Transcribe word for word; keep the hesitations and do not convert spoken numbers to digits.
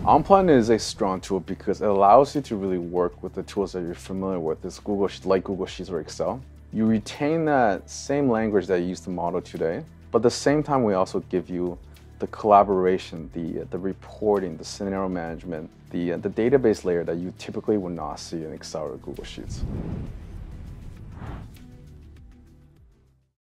OnPlan is a strong tool because it allows you to really work with the tools that you're familiar with, this Google, like Google Sheets or Excel. You retain that same language that you use to model today, but at the same time, we also give you the collaboration, the, the reporting, the scenario management, the, the database layer that you typically would not see in Excel or Google Sheets.